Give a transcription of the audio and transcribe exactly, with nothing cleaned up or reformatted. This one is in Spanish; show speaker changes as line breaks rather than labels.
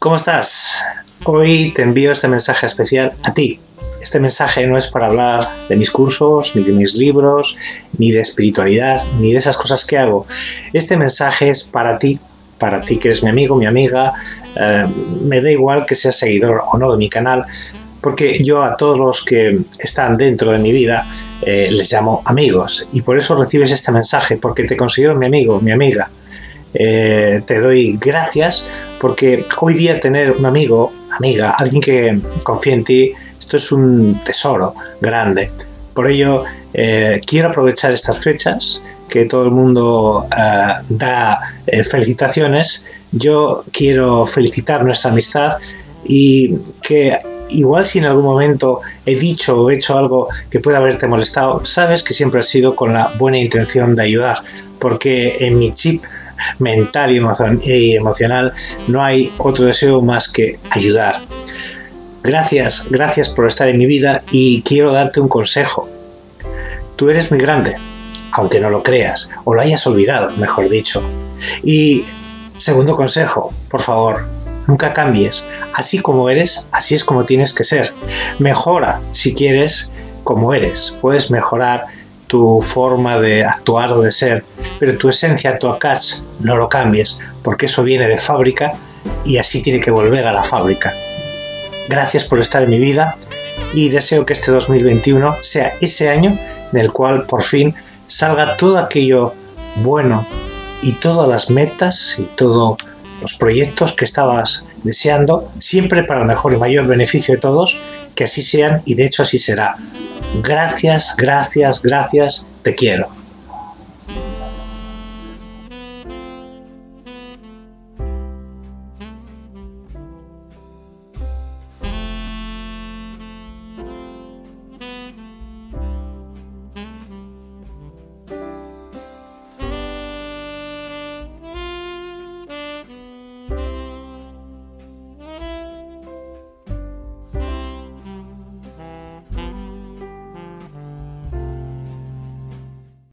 ¿Cómo estás? Hoy te envío este mensaje especial a ti. Este mensaje no es para hablar de mis cursos, ni de mis libros, ni de espiritualidad, ni de esas cosas que hago. Este mensaje es para ti, para ti que eres mi amigo, mi amiga. Eh, me da igual que seas seguidor o no de mi canal, porque yo a todos los que están dentro de mi vida eh, les llamo amigos. Y por eso recibes este mensaje, porque te considero mi amigo, mi amiga. Eh, te doy gracias porque hoy día tener un amigo, amiga, alguien que confía en ti, esto es un tesoro grande. Por ello eh, quiero aprovechar estas fechas que todo el mundo eh, da eh, felicitaciones. Yo quiero felicitar nuestra amistad y que igual si en algún momento he dicho o hecho algo que pueda haberte molestado, sabes que siempre ha sido con la buena intención de ayudar, porque en mi chip mental y emocional no hay otro deseo más que ayudar. Gracias, gracias por estar en mi vida y quiero darte un consejo. Tú eres muy grande, aunque no lo creas, o lo hayas olvidado, mejor dicho. Y segundo consejo, por favor, nunca cambies. Así como eres, así es como tienes que ser. Mejora, si quieres, como eres. Puedes mejorar tu forma de actuar o de ser, pero tu esencia, tu catch, no lo cambies, porque eso viene de fábrica y así tiene que volver a la fábrica. Gracias por estar en mi vida y deseo que este dos mil veintiuno sea ese año en el cual por fin salga todo aquello bueno y todas las metas y todos los proyectos que estabas deseando, siempre para el mejor y mayor beneficio de todos, que así sean y de hecho así será. Gracias, gracias, gracias, te quiero.